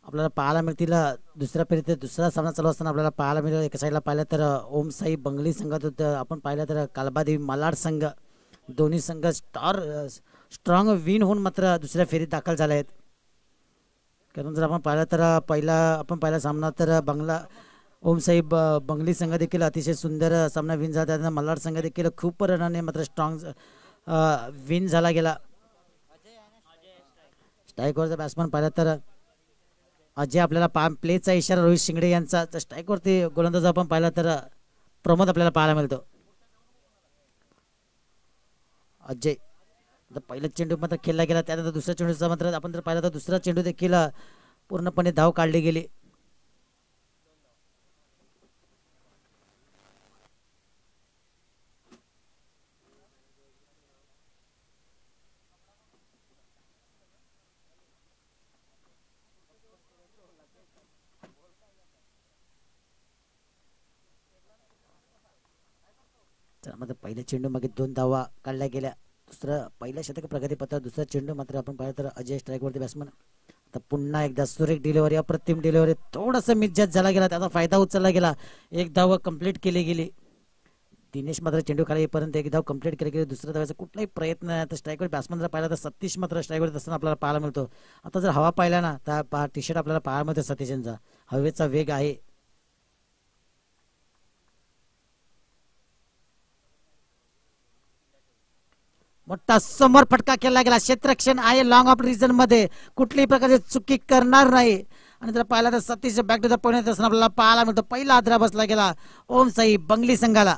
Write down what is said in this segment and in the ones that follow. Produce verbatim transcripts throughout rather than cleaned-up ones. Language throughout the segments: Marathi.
आपल्याला पाहायला मिळतील दुसऱ्या फेरीत दुसरा सामना चालू असताना आपल्याला पाहायला मिळेल. एका साईडला पाहिलं तर ओम साई बंगली संघात होतं, आपण पाहिलं तर कालबादेवी मालाड संघ, दोन्ही संघ स्टार स्ट्रॉंग विन होऊन मात्र दुसऱ्या फेरीत दाखल झाले आहेत. कारण जर आपण पाहिलं तर पहिला आपण पहिला सामना तर बंगला ओम साई ब बंगली संघ देखील अतिशय सुंदर सामना विन झाला. त्यानंतर मल्हार संघ देखील खूप रनाने मात्र स्ट्रॉंग विन झाला गेला. स्ट्राईकवरचा बॅट्समन पाहिला तर अजय आपल्याला पा प्लेचा इशारा रोहित शिंगडे यांचा. स्ट्राईकवरती गोलंदाज आपण पाहिला तर प्रमोद आपल्याला पाहायला मिळतो. अजय पहिला चेंडू मात्र खेळला गेला, त्यानंतर दुसऱ्या चेंडूचा मात्र आपण जर पाहिलं तर दुसरा चेंडू देखील पूर्णपणे धाव काढली गेली. त्यामध्ये पहिल्या चेंडू मागे दोन धावा काढल्या गेल्या. दुसरं पहिल्या शतक प्रगतीपत्र, दुसरा चेंडू मात्र आपण पाहिलं तर अजय स्ट्राईकवरती बॅट्समन. आता पुन्हा एकदा सुरेख डिलिव्हरी, अप्रतिम डिलिव्हरी, थोडासा मिसजॅच झाला गेला, त्याचा फायदा उचलला गेला. एक धाव कंप्लीट केली गेली. दिनेश मात्र चेंडू खाली येईपर्यंत एक धाव कंप्लीट केली गेली. दुसऱ्या धावाचा कुठलाही प्रयत्न नाही. आता स्ट्राईकवर बॅट्समन जर पाहिला तर सतीश मात्र स्ट्राईकवर असताना आपल्याला पाहायला मिळतो. आता जर हवा पाहिला ना तर टी शर्ट आपल्याला पाहायला मिळतो सतीश यांचा. हवेचा वेग आहे. मोठा समोर फटका केला गेला. क्षेत्ररक्षण आहे लॉंग ऑफ रिजन मध्ये, कुठल्याही प्रकारची चुकी करणार नाही. आणि जर पाहिला तर Satish back to the point असताना आपल्याला पाहायला मिळतो. पहिला आदरा बसला गेला ओम साई बंगली संघाला.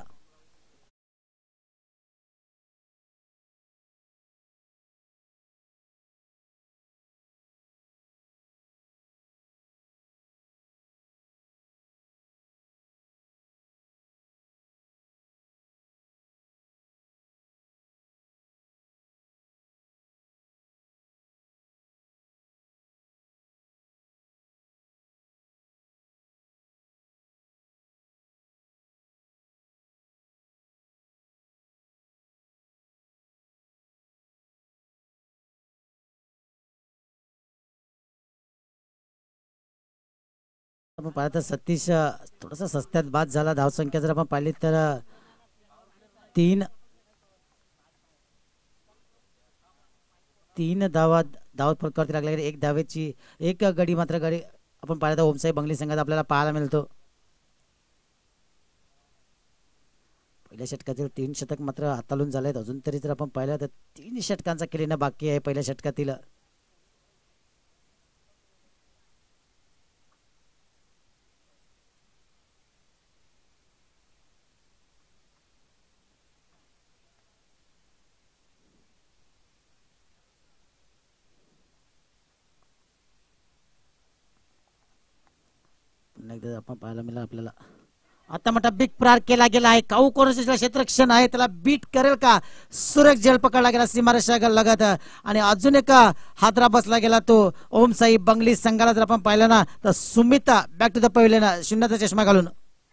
आपण पाहिलं तर सतीश थोडासा सस्त्यात बाद झाला. धावसंख्या जर आपण पाहिली तर तीन तीन धावा धाव फटकावरती लागल्या गेल्या. एक धावेची एक गडी मात्र गडी आपण पाहिलं तर ओमसाई बंगली संघात आपल्याला पाहायला मिळतो. पहिल्या षटकातील तीन शतक मात्र हाताळून झालेत. अजून तरी जर आपण पाहिलं तर तीन षटकांचा केलेला बाकी आहे पहिल्या षटकातील. एकदा आपण पाहायला मिळालं आपल्याला. आता मोठा बिग प्रहार केला गेला आहे. काऊ कोरोशीला क्षेत्ररक्षण आहे, त्याला बीट करेल का? सुरेख झेल पकडला गेला सीमारेषा लगत आणि अजून एक हादरा बसला गेला तो ओम साई बंगली संघाला. जर आपण पाहिलं ना तर Sumita back to the pavilion शून्याचा चष्मा घालून.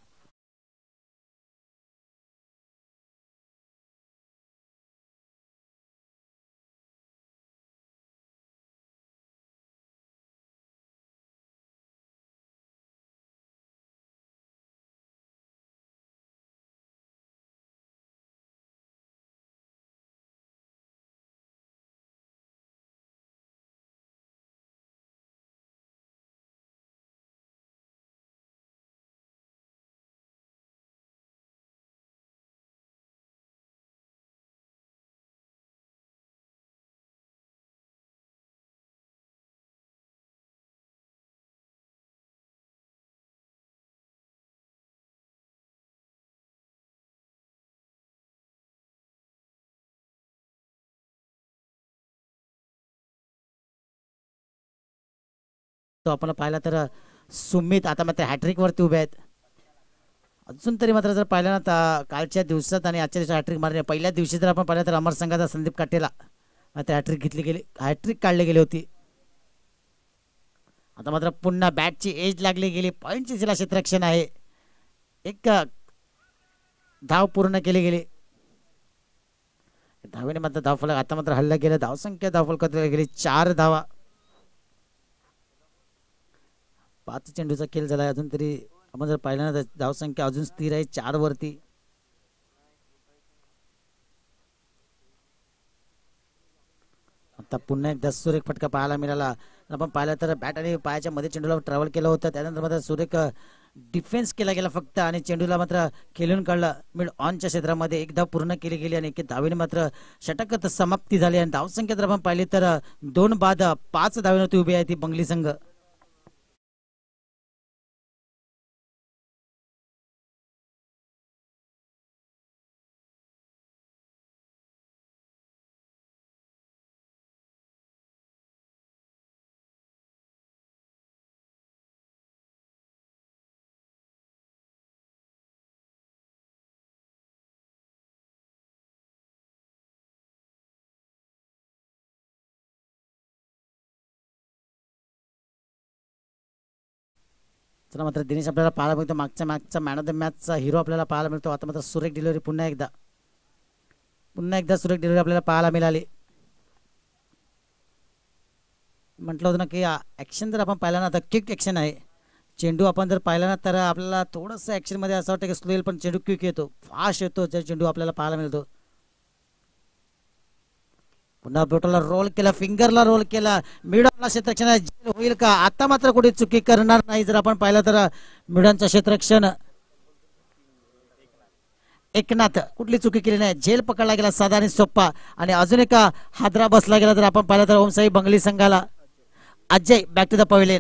तो आपण पाहिला तर सुमित आता मात्र हॅट्रिक वरती उभे आहेत. अजून तरी मात्र जर पाहिलं ना तर कालच्या दिवसात आणि आजच्या दिवसात हॅट्रिक मारणे. पहिल्या दिवशी जर आपण पाहिलं तर अमर संघाचा संदीप काटेला मात्र हॅट्रिक घेतली गेली, हॅट्रिक काढली गेली होती. आता मात्र पुन्हा बॅटची एज लागली गेली. पॉईंटची जिला क्षेत्ररक्षण आहे. एक धाव पूर्ण केली गेली. धावेने मात्र धावफलक आता मात्र हल्ला गेला. धावसंख्या धावफलकात गेली चार धावा. पाच चेंडूचा खेळ झाला अजून तरी आपण जर पाहिलं ना धावसंख्या अजून स्थिर आहे चार वरती. आता पुन्हा एकदा सुरेख फटका पाहायला मिळाला. आपण पाहिलं तर बॅट आणि पायाच्या मध्ये चेंडूला ट्रॅव्हल केलं होतं त्यानंतर मात्र सुरेख डिफेन्स केला गेला फक्त आणि चेंडूला मात्र खेळून काढलं मिड ऑनच्या क्षेत्रामध्ये. एक धाव पूर्ण केली गेली आणि एक धावेने मात्र षटकात समाप्ती झाली आणि धावसंख्या जर आपण पाहिली तर दोन बाद पाच धावेवरती उभी आहे ती बंगली संघ. चला मात्र दिनेश आपल्याला पाहायला मिळतो मागच्या मागचा मॅन ऑफ द मॅचचा हिरो आपल्याला पाहायला मिळतो. आता मात्र सुरेख डिलिव्हरी पुन्हा एकदा पुन्हा एकदा सुरेख डिलिव्हरी आपल्याला पाहायला मिळाली. म्हटलं होतं ना की ॲक्शन जर आपण पाहिलं ना तर क्विक ॲक्शन आहे. चेंडू आपण जर पाहिला ना तर आपल्याला थोडंसं ॲक्शनमध्ये असं वाटतं की स्लो येईल पण चेंडू क्विक येतो फास्ट येतो जर चेंडू आपल्याला पाहायला मिळतो. पुन्हा बोटाला रोल केला फिंगरला रोल केला मिडॉनला क्षेत्ररक्षण जेल होईल का. आता मात्र कुठे चुकी करणार नाही जर आपण पाहिलं तर मिडॉनचं क्षेत्ररक्षण एकनाथ कुठली चुकी केली नाही. झेल पकडला गेला साधा आणि सोप्पा आणि अजून एका हादरा बसला गेला जर आपण पाहिलं तर ओमसाई बंगली संघाला. Ajay back to the pavilion.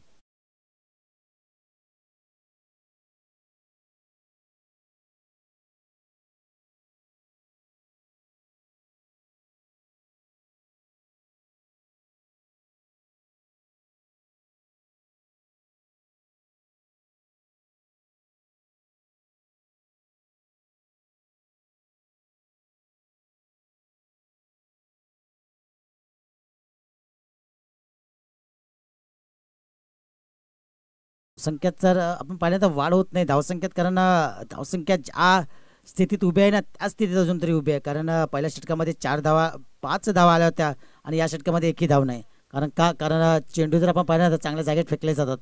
संख्यात जर आपण पाहिलं तर वाढ होत नाही धावसंख्येत कारण धावसंख्या ज्या स्थितीत उभी आहे ना त्या स्थितीत अजून तरी उभी आहे. कारण पहिल्या षटकामध्ये चार धावा पाच धावा आल्या होत्या आणि या षटकामध्ये एकही धाव नाही. कारण का कारण चेंडू जर आपण पाहिलं तर चांगल्या जागेत फेकले जातात.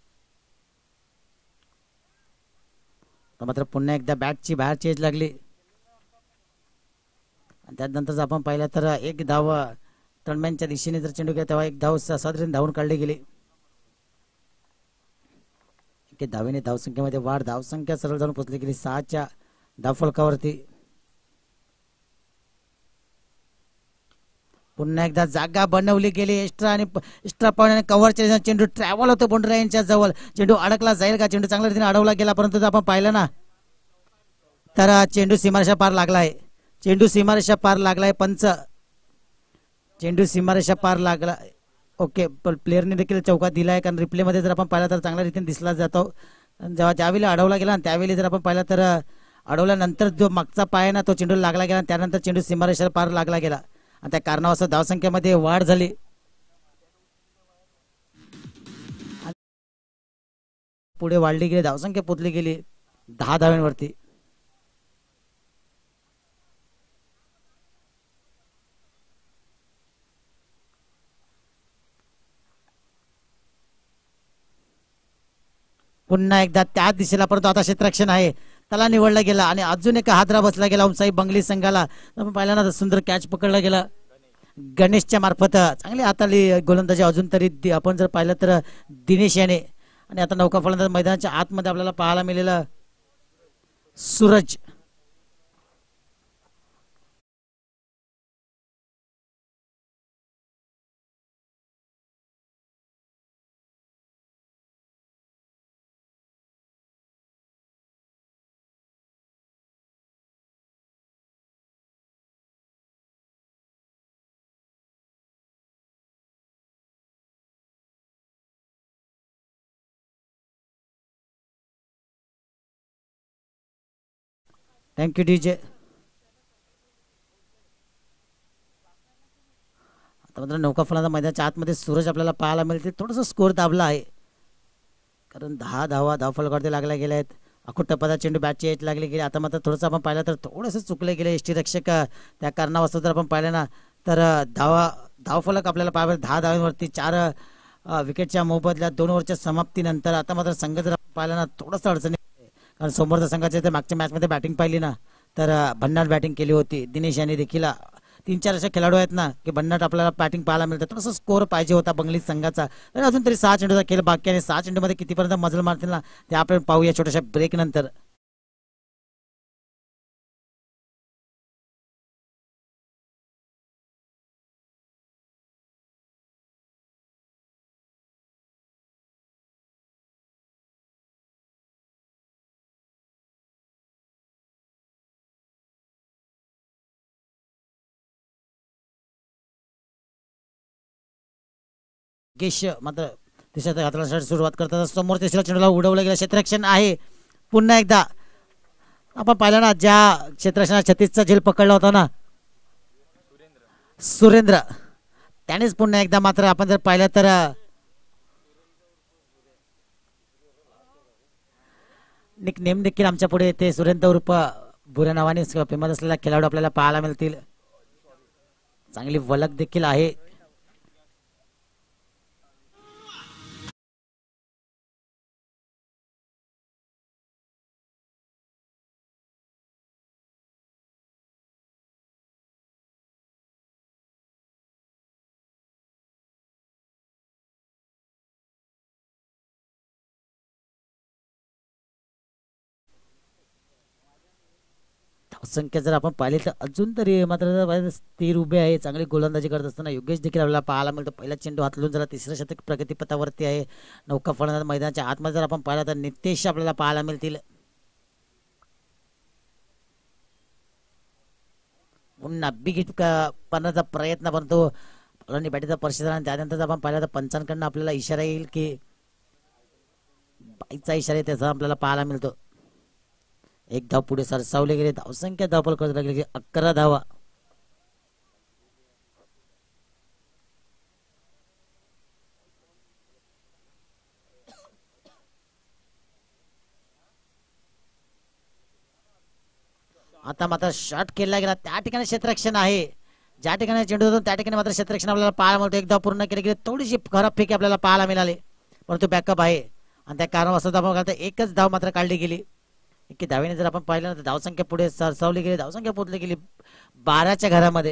तर मात्र पुन्हा एकदा बॅटची बाहेर चेंज लागली आणि त्यानंतर आपण पाहिलं तर एक धाव टर्नमॅनच्या दिशेने जर चेंडू गेला तेव्हा एक धाव साधारण धावून काढली गेली. धावेने धावसंख्येमध्ये वाढ धावसंख्या सरळ जाऊन पोहोचली गेली सहाच्या धावफलकावरती. पुन्हा एकदा जागा बनवली गेली एक्स्ट्रा आणि एक्स्ट्रा पॉईंट कव्हरच्या चेंडू ट्रॅव्हल होतो बोंडरा यांच्या जवळ. चेंडू अडकला जाईल का. चेंडू चांगल्या रीतीने अडवला गेला परंतु आपण पाहिलं ना तर चेंडू सीमारेषा पार लागलाय. चेंडू सीमारेषा पार लागलाय पंच. चेंडू सीमारेषा पार लागला. ओके पण प्लेअरने देखील चौकात दिला आहे कारण रिप्ले मध्ये जर आपण पाहिलं तर चांगल्या रीतीने दिसला जातो. जेव्हा ज्यावेळी अडवला गेला त्यावेळी जर आपण पाहिलं तर अडवल्यानंतर जो मागचा पाय ना तो चेंडू लागला गेला त्यानंतर चेंडू सीमारेषा पार लागला गेला आणि त्या कारणावरून धावसंख्येमध्ये वाढ झाली. पुढे वाढली गेली धावसंख्या पोचली गेली दहा धाव्यांवरती. पुन्हा एकदा त्या दिशेला परंतु आता क्षेत्ररक्षण आहे त्याला निवडला गेला आणि अजून एक हादरा बसला गेला ओमसाई बंगली संघाला. आपण पाहिला ना सुंदर कॅच पकडला गेला गणेशच्या मार्फत. चांगली हाताळली गोलंदाजी अजून तरी आपण जर पाहिलं तर दिनेश याने. आणि आता नौका फलंदाज मैदानाच्या आतमध्ये आपल्याला पाहायला मिळालेला सूरज. Thank you DJ. आता मात्र नौका फलंदाज मैदानाच्या आतमध्ये सूरज आपल्याला पाहायला मिळते. थोडंसं स्कोर दाबला आहे कारण दहा धावा धावफलकावरती लागल्या गेल्या आहेत. अकुटपदा चेंडू बॅटची एट लागली गेली. आता मात्र थोडंसं आपण पाहिलं तर थोडंसं चुकले गेले यष्टीरक्षक. त्या कारणावरून जर आपण पाहिलं ना तर धावा धावफलक आपल्याला पाहायला दहा धाव्यांवरती चार अ, विकेटच्या मोबदल्यात दोन ओव्हरच्या समाप्तीनंतर आता मात्र संघ जर आपण पाहिला ना थोडंसं अडचणी आहे. कारण समोरच्या संघाच्या ते मागच्या मॅचमध्ये बॅटिंग पाहिली ना तर अ, भन्नाट बॅटिंग केली होती दिनेश यांनी देखील. अ, तीन चार असे खेळाडू आहेत ना की भन्नाट आपल्याला बॅटिंग पाहायला मिळतं. थोडासा स्कोर पाहिजे होता बंगली संघाचा. तर अजून तरी सहा चेंडूचा खेळ बाकी आहे. सहा चेंडूमध्ये कितीपर्यंत मजल मारतील ना ते आपण पाहूया छोट्याशा ब्रेक नंतर. गेश मात्र तिसऱ्या घातला सुरुवात करतात समोर तिसऱ्या चेंडूला उडवलं गेलं क्षेत्ररक्षण आहे. पुन्हा एकदा आपण पाहिलं ना ज्या क्षेत्ररक्षणात छत्तीसचा झेल पकडला होता ना सुरेंद्र त्यानेच पुन्हा एकदा मात्र आपण जर पाहिलं तर निक नेम देखील आमच्या पुढे येते. सुरेंद्र उर्फ बुऱ्या नावाने फेमस असलेला खेळाडू आपल्याला पाहायला मिळतील. चांगली वलक देखील आहे. संख्या जर आपण पाहिली तर अजून तरी मात्र स्थिर उभे आहे. चांगली गोलंदाजी करत असताना योगेश देखील आपल्याला पाहायला मिळतो. पहिला चेंडू हातलून जरा तिसरं शतक प्रगतीपथावरती आहे. नौका फलंदाज मैदानाच्या आतमध्ये जर आपण पाहिला तर नितेश आपल्याला पाहायला मिळतील. पुन्हा बिग हिट करण्याचा प्रयत्न बनतो बॅटीचा परिषद. त्यानंतर आपण पाहिलं तर पंचांकडनं आपल्याला इशारा येईल की बाईचा इशारा त्याचा आपल्याला पाहायला मिळतो. एक धाव पुढे सरसावले गेले. धावसंख्या धावपल करत लागली अकरा धावा. आता मात्र शॉट केला गेला त्या ठिकाणी क्षेत्ररक्षण आहे. ज्या ठिकाणी चेंडू होतो त्या ठिकाणी मात्र क्षेत्ररक्षण आपल्याला पाहायला मिळतो. एक धाव पूर्ण केली गेली. थोडीशी खराब फेकी आपल्याला पाहायला मिळाली परंतु बॅकअप आहे आणि त्या कारणास्तव आपण एकच धाव मात्र काढली गेली. इतकी धावेने जर आपण पाहिलं तर धावसंख्या पुढे सरसावली गेली. धावसंख्या पोहोचली गेली बाराच्या घरामध्ये.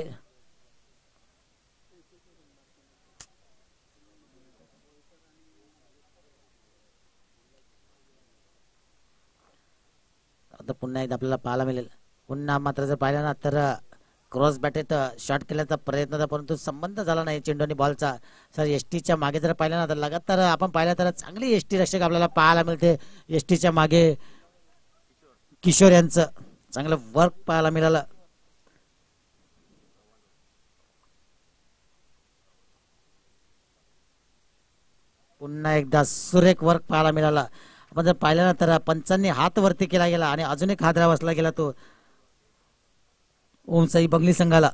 आता पुन्हा एकदा आपल्याला पाहायला मिळेल. पुन्हा मात्र जर पाहिलं ना तर क्रॉस बॅटेत शॉट केल्याचा प्रयत्न होता परंतु संबंध झाला नाही चेंडू आणि बॉलचा. सर एस टीच्या मागे जर पाहिलं ना तर लगातार आपण पाहिलं तर चांगली एस टी रक्षक आपल्याला पाहायला मिळते. एस टीच्या मागे किशोर यांचं चांगलं वर्क पाहायला मिळालं. पुन्हा एकदा सुरेख वर्क पाहायला मिळाला. आपण जर पाहिलं ना तर पंचांनी हात वरती केला गेला आणि अजून एक हादरा बसला गेला तो ओमसाई बंगली संघाला.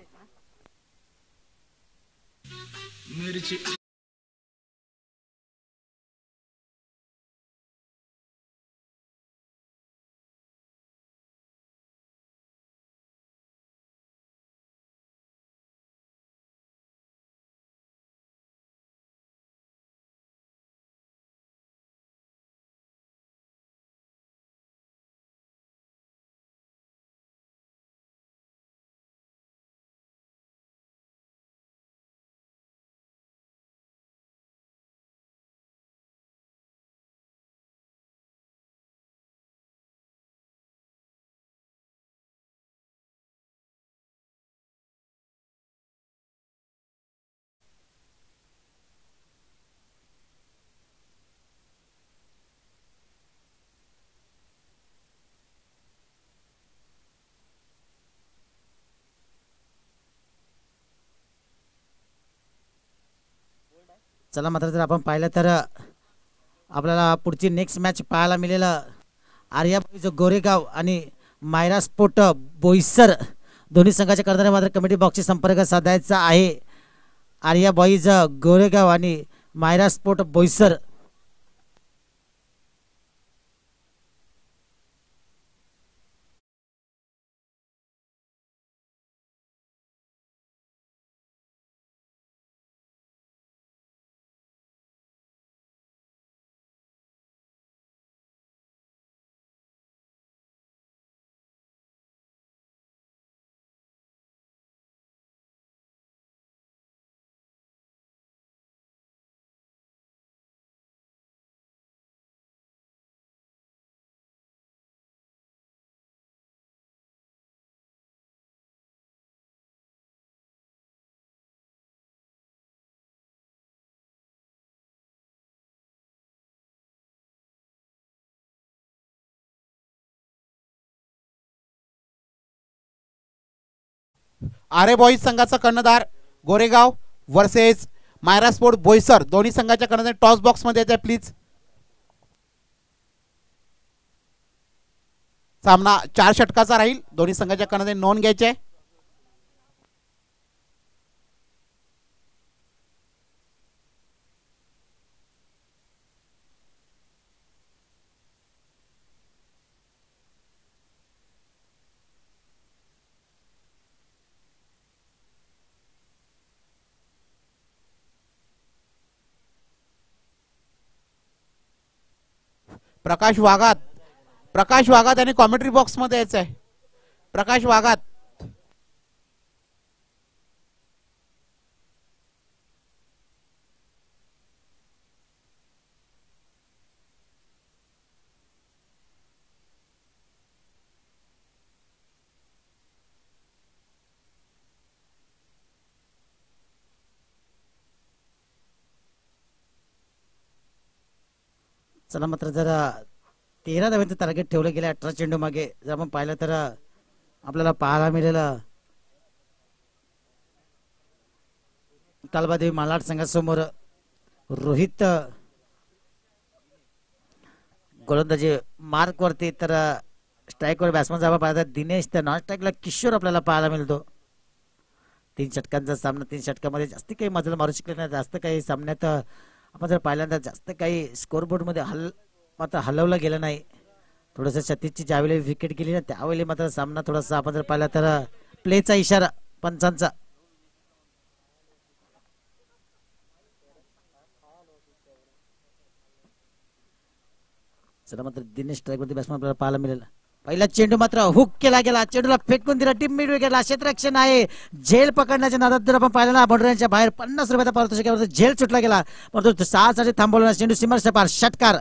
चला मात्र जर आपण पाहिलं तर आपल्याला पुढची नेक्स्ट मॅच पाहायला मिळेल. आर्याबाईज गोरेगाव आणि मायरा स्पोर्ट बोईसर दोन्ही संघाच्या करणारे मात्र कमिटी बॉक्सशी संपर्क साधायचा आहे. आर्या बॉईज गोरेगाव आणि Myra sport Boisar Aarey boys संघाचा कर्णधार Goregaon versus Myra sport Boisar दोन्ही संघाच्या कर्णधार टॉस बॉक्स मध्ये येते प्लीज. सामना चार षटकाचा राहील. दोन्ही संघाच्या कर्णधार नोंद घ्यायचे. प्रकाश वाघात प्रकाश वाघात आणि कॉमेंट्री बॉक्स मध्ये यायचं आहे. प्रकाश वाघात चला मात्र जरा तेरा धाव्यांचं टार्गेट ठेवलं गेलं अठरा चेंडू मागे. जर आपण पाहिलं तर आपल्याला पाहायला मिळालेलं कालबादेवी मालाड संघासमोर रोहित गोलंदाजी मार्क वरती तर स्ट्राईकवर बॅट्समन जर पाहिलं तर दिनेश तर नॉन स्ट्राईकला किशोर आपल्याला पाहायला मिळतो. तीन षटकांचा सामना. तीन षटकामध्ये जास्त काही मजल मारू शकले नाही. जास्त काही सामन्यात आपण जर पाहिल्यानंतर जास्त काही स्कोरबोर्ड मध्ये हल मात्र हलवलं गेलं नाही. थोडंसं छत्तीसची ज्यावेळी विकेट गेली ना त्यावेळी मात्र सामना थोडासा आपण जर पाहिला तर प्लेचा इशारा पंचांचा. चला मात्र दिनेश स्ट्राईक वरती बॅट्समन आपल्याला पाहायला मिळेल. पहिला चेंडू मात्र हुक केला गेला. चेंडूला फेकून दिला. टीम मिड गेला. क्षेत्ररक्षण आहे. झेल पकडण्याच्या नादात जर आपण पाहिलं ना बाउंड्रीच्या बाहेर पन्नास रुपयाचा पारितोषिकावर झेल सुटला गेला. परंतु सहा साठी थांबवला चेंडू सीमारेषेच्या पार षटकार.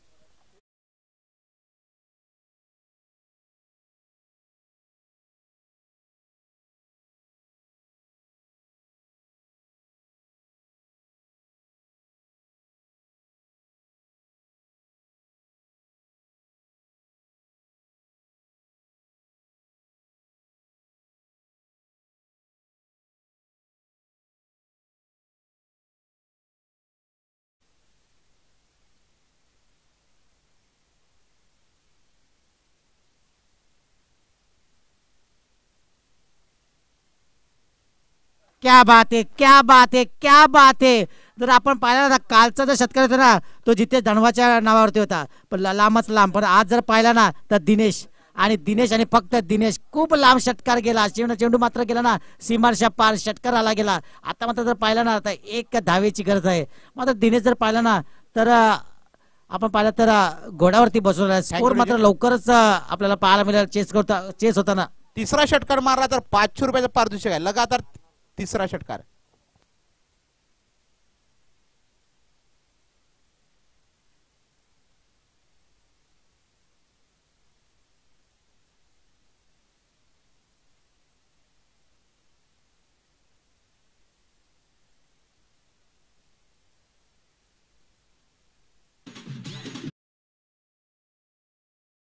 क्या बात आहे. क्या बात आहे. क्या बात आहे. जर आपण पाहिला ना कालचा जर शेतकरी होता ना तो जिथे धनवाच्या नावावरती होता पण लांबच लांब. पण आज जर पाहिला ना तर दिनेश आणि दिनेश आणि फक्त दिनेश खूप लांब षटकार गेला. चेंडू चेंडू मात्र गेला ना सीमारेषा पार षटकार आला गेला. आता मात्र जर पाहिला ना आता एक धावेची गरज आहे. मात्र दिनेश जर पाहिला ना तर आपण पाहिलं तर घोड्यावरती बसवला. स्कोर मात्र लवकरच आपल्याला पाहायला मिळेल. चेस करता चेस होताना तिसरा षटकार मारला तर पाचशे रुपयाचा पारितोषिक आहे. लगातार तिसरा षटकार.